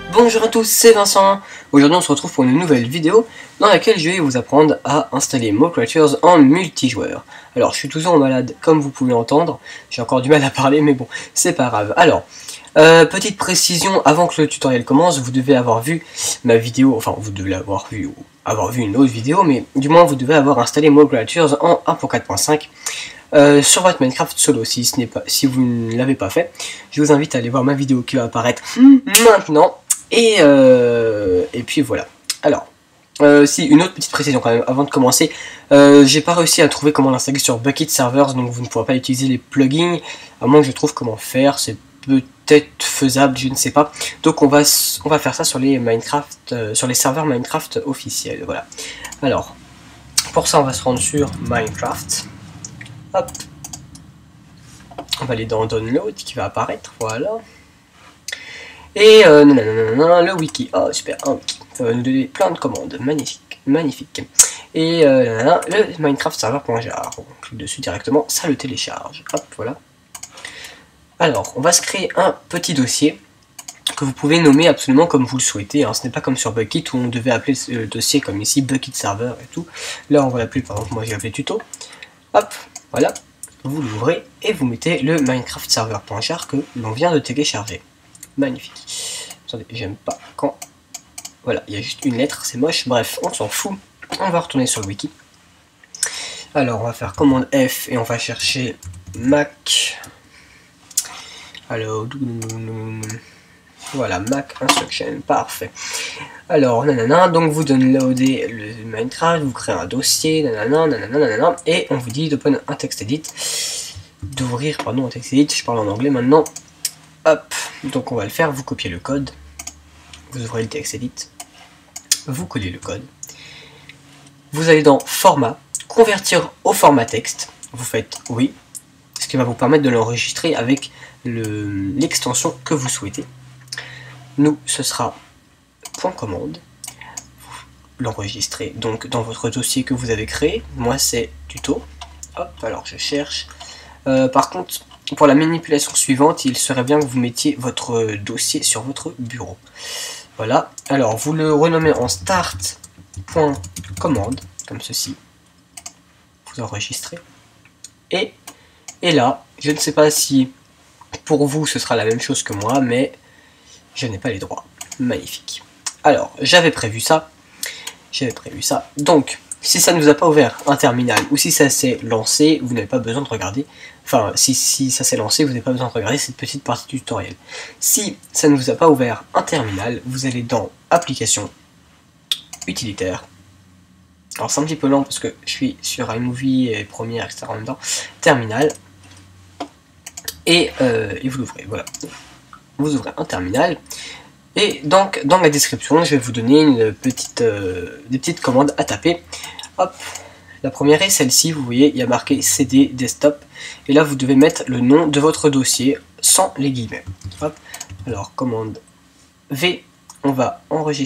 Bonjour à tous, c'est Vincent. Aujourd'hui on se retrouve pour une nouvelle vidéo dans laquelle je vais vous apprendre à installer MoCreatures en multijoueur. Alors je suis toujours malade comme vous pouvez entendre, j'ai encore du mal à parler mais bon, c'est pas grave. Alors, petite précision, avant que le tutoriel commence, vous devez avoir vu ma vidéo, enfin vous devez l'avoir vu ou avoir vu une autre vidéo, mais du moins vous devez avoir installé MoCreatures en 1.4.5. Sur votre Minecraft solo, si vous ne l'avez pas fait, je vous invite à aller voir ma vidéo qui va apparaître maintenant. Et puis voilà. Alors, si une autre petite précision quand même avant de commencer, j'ai pas réussi à trouver comment l'installer sur Bukkit Servers, donc vous ne pourrez pas utiliser les plugins, à moins que je trouve comment faire. C'est peut-être faisable, je ne sais pas. Donc on va faire ça sur les Minecraft, sur les serveurs Minecraft officiels. Voilà. Alors, pour ça on va se rendre sur Minecraft. Hop. On va aller dans Download qui va apparaître, voilà. Et le wiki, oh super, un wiki, ça va nous donner plein de commandes, magnifique, magnifique. Et le Minecraft server.jar, on clique dessus directement, ça le télécharge, hop, voilà. Alors, on va se créer un petit dossier que vous pouvez nommer absolument comme vous le souhaitez, hein. Ce n'est pas comme sur Bukkit où on devait appeler le dossier comme ici, Bukkit Server et tout. Là, on va l'appeler, par exemple, moi j'ai appelé tuto, hop, voilà. Vous l'ouvrez et vous mettez le Minecraft server.jar que l'on vient de télécharger. Magnifique. Attendez, j'aime pas quand... Voilà, il y a juste une lettre, c'est moche. Bref, on s'en fout. On va retourner sur le wiki. Alors, on va faire commande F et on va chercher Mac. Alors, voilà, Mac Instruction, parfait. Alors, nanana, donc vous downloadez le Minecraft, vous créez un dossier, nanana, et on vous dit d'open un text edit, d'ouvrir, pardon, un text edit, je parle en anglais maintenant. Hop, donc on va le faire, vous copiez le code, vous ouvrez le text edit, vous collez le code, vous allez dans format, convertir au format texte, vous faites oui, ce qui va vous permettre de l'enregistrer avec l'extension que vous souhaitez. Nous, ce sera point commande, l'enregistrer donc dans votre dossier que vous avez créé, moi c'est tuto, hop, alors je cherche, par contre, pour la manipulation suivante, il serait bien que vous mettiez votre dossier sur votre bureau. Voilà. Alors, vous le renommez en start.commande, comme ceci. Vous enregistrez. Et là, je ne sais pas si pour vous ce sera la même chose que moi, mais je n'ai pas les droits. Magnifique. Alors, j'avais prévu ça. Donc, si ça ne vous a pas ouvert un terminal ou si ça s'est lancé, vous n'avez pas besoin de regarder. Enfin, si ça s'est lancé, vous n'avez pas besoin de regarder cette petite partie du tutoriel. Si ça ne vous a pas ouvert un terminal, vous allez dans Applications, Utilitaire. Alors c'est un petit peu lent parce que je suis sur iMovie et Premiere, etc. en même temps. Terminal. Et vous l'ouvrez, voilà. Vous ouvrez un terminal. Et donc, dans la description, je vais vous donner des petites commandes à taper. Hop. La première est celle-ci, vous voyez, il y a marqué CD Desktop. Et là, vous devez mettre le nom de votre dossier sans les guillemets. Hop. Alors, commande V, on va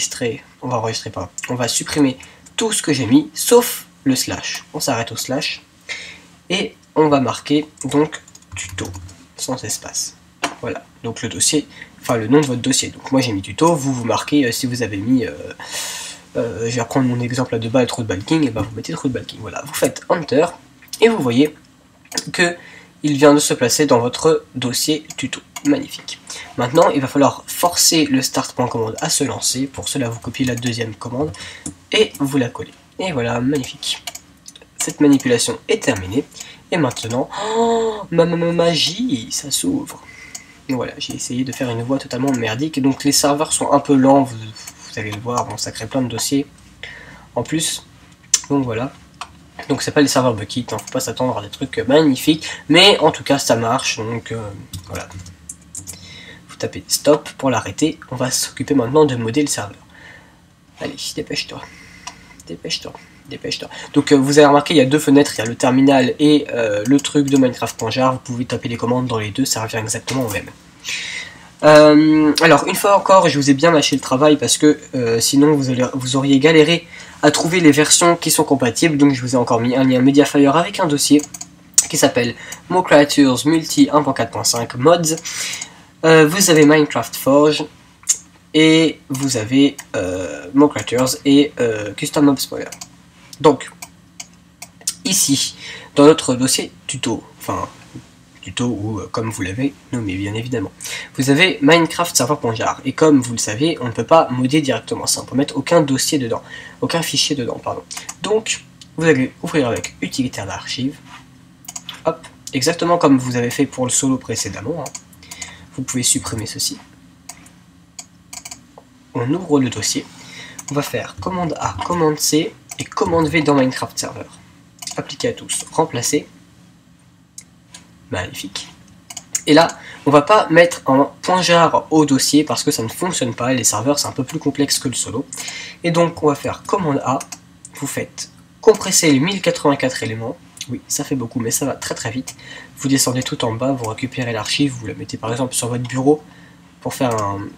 supprimer tout ce que j'ai mis, sauf le slash. On s'arrête au slash. Et on va marquer, donc, tuto, sans espace. Voilà, donc le dossier, enfin le nom de votre dossier. Donc moi j'ai mis tuto, vous marquez si vous avez mis... je vais reprendre mon exemple à 2 balles, trou de balking, et ben vous mettez trou de balking. Voilà, vous faites Enter, et vous voyez que il vient de se placer dans votre dossier tuto. Magnifique. Maintenant, il va falloir forcer le start.commande à se lancer. Pour cela, vous copiez la deuxième commande, et vous la collez. Et voilà, magnifique. Cette manipulation est terminée. Et maintenant, oh, ma magie, ça s'ouvre. Voilà, j'ai essayé de faire une voix totalement merdique. Donc les serveurs sont un peu lents, vous allez le voir, bon, ça crée plein de dossiers en plus. Donc voilà. Donc c'est pas les serveurs Bukkit, hein, faut pas s'attendre à des trucs magnifiques. Mais en tout cas ça marche, donc voilà. Vous tapez stop pour l'arrêter. On va s'occuper maintenant de modder le serveur. Allez, dépêche-toi. Dépêche-toi. Dépêche-toi. Donc vous avez remarqué, il y a deux fenêtres, il y a le terminal et le truc de Minecraft.jar. Vous pouvez taper les commandes dans les deux, ça revient exactement au même. Alors une fois encore, je vous ai bien lâché le travail parce que sinon vous auriez galéré à trouver les versions qui sont compatibles. Donc je vous ai encore mis un lien Mediafire avec un dossier qui s'appelle MoCreatures Multi 1.4.5 Mods. Vous avez Minecraft Forge. et vous avez Mock Creatures et Custom Mob Spawner. Donc, ici, dans notre dossier tuto, enfin, tuto ou comme vous l'avez nommé bien évidemment, vous avez Minecraft serveur.jar, et comme vous le savez, on ne peut pas modder directement ça, on peut mettre aucun dossier dedans, aucun fichier dedans, pardon. Donc, vous allez ouvrir avec utilitaire d'archives, hop, exactement comme vous avez fait pour le solo précédemment, hein. Vous pouvez supprimer ceci. On ouvre le dossier, on va faire commande A, commande C et commande V dans Minecraft Server. Appliquer à tous, remplacer. Magnifique. Et là, on va pas mettre un .jar au dossier parce que ça ne fonctionne pas, et les serveurs c'est un peu plus complexe que le solo. Et donc on va faire commande A, vous faites compresser les 1084 éléments. Oui, ça fait beaucoup, mais ça va très très vite. Vous descendez tout en bas, vous récupérez l'archive, vous la mettez par exemple sur votre bureau pour faire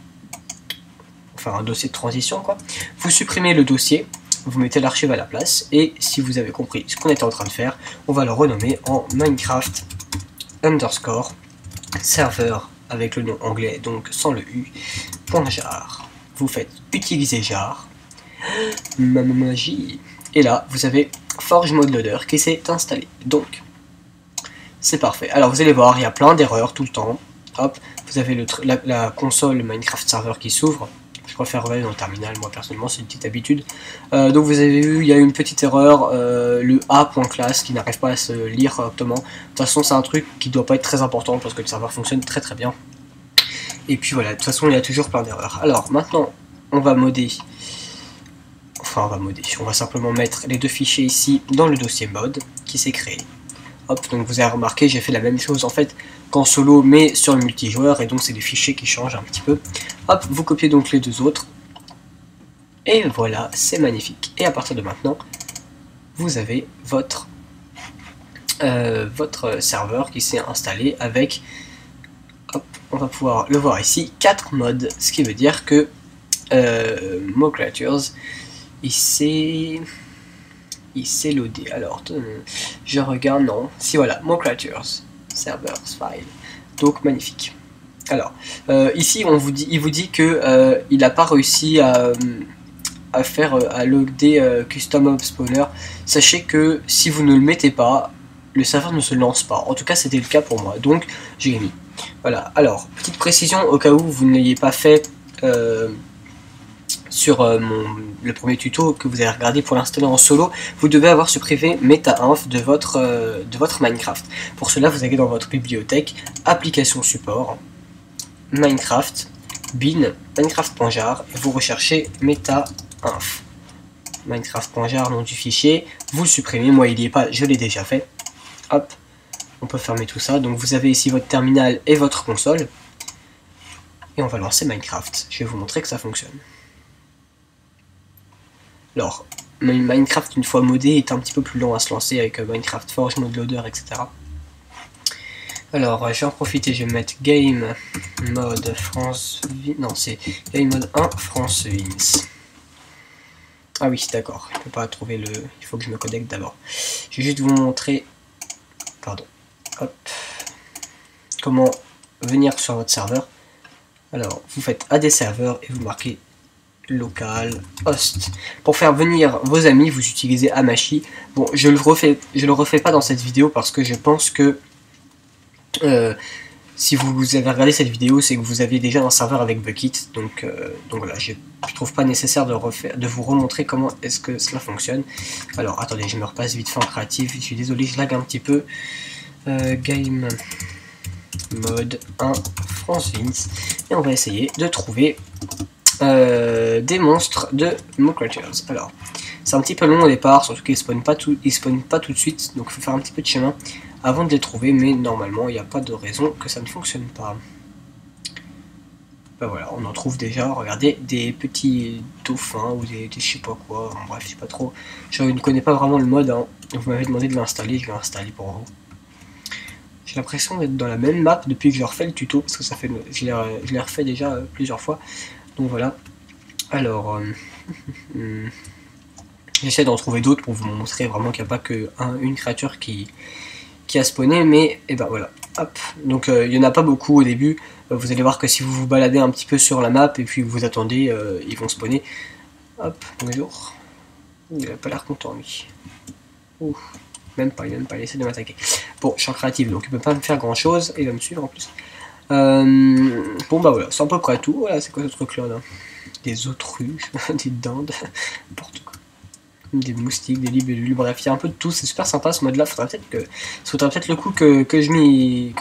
un dossier de transition, quoi. Vous supprimez le dossier, vous mettez l'archive à la place, et si vous avez compris ce qu'on était en train de faire, on va le renommer en Minecraft underscore serveur avec le nom anglais, donc sans le U, .jar. Vous faites utiliser jar, magie, et là vous avez Forge Mode Loader qui s'est installé. Donc c'est parfait. Alors vous allez voir, il y a plein d'erreurs tout le temps. Hop, vous avez la console Minecraft Server qui s'ouvre. Je préfère regarder dans le terminal, moi personnellement, c'est une petite habitude. Donc vous avez vu, il y a une petite erreur, le a.class qui n'arrive pas à se lire correctement. De toute façon, c'est un truc qui doit pas être très important parce que le serveur fonctionne très très bien. Et puis voilà, de toute façon, il y a toujours plein d'erreurs. Alors maintenant, on va modder. Enfin, on va simplement mettre les deux fichiers ici dans le dossier mode qui s'est créé. Hop, donc vous avez remarqué, j'ai fait la même chose en fait qu'en solo, mais sur le multijoueur, et donc c'est des fichiers qui changent un petit peu. Hop, vous copiez donc les deux autres, et voilà, c'est magnifique. Et à partir de maintenant, vous avez votre serveur qui s'est installé avec, hop, on va pouvoir le voir ici, 4 modes, ce qui veut dire que Mock Creatures, il s'est loadé. Alors, je regarde, non. Si voilà, Mock Creatures, servers, file. Donc, magnifique. Alors, ici, il vous dit que il n'a pas réussi à loader Custom Mob Spawner. Sachez que si vous ne le mettez pas, le serveur ne se lance pas. En tout cas, c'était le cas pour moi. Donc, j'ai mis. Voilà. Alors, petite précision au cas où vous ne l'ayez pas fait. Sur le premier tuto que vous avez regardé pour l'installer en solo, vous devez avoir ce privé meta-inf de votre Minecraft. Pour cela, vous allez dans votre bibliothèque, application support, Minecraft, bin, Minecraft.jar, et vous recherchez meta-inf. Minecraft.jar, nom du fichier, vous le supprimez, moi il n'y est pas, je l'ai déjà fait. Hop, on peut fermer tout ça. Donc vous avez ici votre terminal et votre console. Et on va lancer Minecraft. Je vais vous montrer que ça fonctionne. Alors, Minecraft, une fois modé, est un petit peu plus lent à se lancer avec Minecraft Forge, Mode Loader, etc. Alors, je vais en profiter, je vais mettre Game Mode France... Non, c'est Game Mode 1 France Wins. Ah oui, d'accord, je ne peux pas trouver le... Il faut que je me connecte d'abord. Je vais juste vous montrer... Pardon. Hop. Comment venir sur votre serveur. Alors, vous faites AD serveur et vous marquez local host. Pour faire venir vos amis, vous utilisez Hamachi. Bon, je le refais pas dans cette vidéo parce que je pense que si vous avez regardé cette vidéo, c'est que vous aviez déjà un serveur avec Bukkit. Donc voilà, je trouve pas nécessaire de vous remontrer comment est-ce que cela fonctionne. Alors attendez, je me repasse vite fait en créatif. Je suis désolé, je lag un petit peu. Game mode 1 France Vince, et on va essayer de trouver des monstres de Mock Creatures. Alors, c'est un petit peu long au départ, surtout qu'ils spawnent pas tout de suite, donc il faut faire un petit peu de chemin avant de les trouver, mais normalement il n'y a pas de raison que ça ne fonctionne pas. Ben voilà, on en trouve déjà, regardez, des petits dauphins ou des je sais pas quoi, en bref, je sais pas trop. Je ne connais pas vraiment le mode, hein. Vous m'avez demandé de l'installer, je vais l'installer pour vous. J'ai l'impression d'être dans la même map depuis que je refais le tuto, parce que ça fait, je l'ai refait déjà plusieurs fois. Donc voilà. Alors, j'essaie d'en trouver d'autres pour vous montrer vraiment qu'il n'y a pas que une créature qui a spawné, mais et ben voilà. Hop. Donc il n'y en a pas beaucoup au début. Vous allez voir que si vous vous baladez un petit peu sur la map et puis vous attendez, ils vont spawner. Hop, bonjour. Il a pas l'air content lui. Ouh. Même pas, il essaie de m'attaquer. Bon, je suis en créative, donc il peut pas me faire grand chose. Il va me suivre en plus. Bon bah voilà, c'est à peu près tout. Voilà, c'est quoi ce truc là, des autruches, des dindes, n'importe quoi. Des moustiques, des libellules, bref, il y a un peu de tout, c'est super sympa ce mode là. Faudrait peut-être le coup que je m'y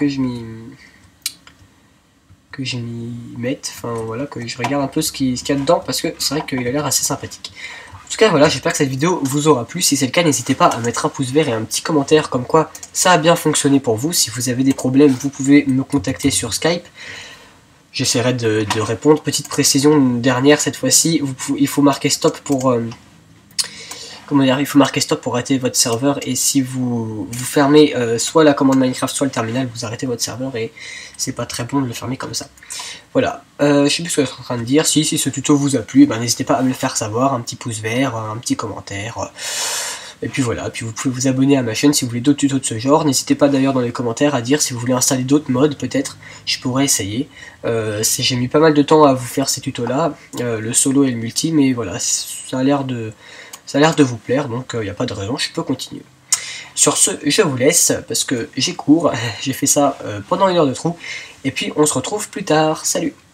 mette, enfin voilà, que je regarde un peu ce qu'il y a dedans, parce que c'est vrai qu'il a l'air assez sympathique. En tout cas voilà, j'espère que cette vidéo vous aura plu. Si c'est le cas, n'hésitez pas à mettre un pouce vert et un petit commentaire comme quoi ça a bien fonctionné pour vous. Si vous avez des problèmes, vous pouvez me contacter sur Skype. J'essaierai de répondre. Petite précision dernière cette fois-ci, il faut marquer stop pour... comment dire, il faut marquer stop pour arrêter votre serveur, et si vous fermez soit la commande Minecraft soit le terminal, vous arrêtez votre serveur et c'est pas très bon de le fermer comme ça. Voilà, je sais plus ce que je suis en train de dire. Si ce tuto vous a plu, ben, n'hésitez pas à me le faire savoir, un petit pouce vert, un petit commentaire, et puis voilà. Puis vous pouvez vous abonner à ma chaîne si vous voulez d'autres tutos de ce genre. N'hésitez pas d'ailleurs dans les commentaires à dire si vous voulez installer d'autres modes, peut-être, je pourrais essayer. J'ai mis pas mal de temps à vous faire ces tutos là, le solo et le multi, mais voilà, ça a l'air de vous plaire, donc il n'y a pas de raison, je peux continuer. Sur ce, je vous laisse, parce que j'ai cours, j'ai fait ça pendant 1 heure de trou, et puis on se retrouve plus tard, salut!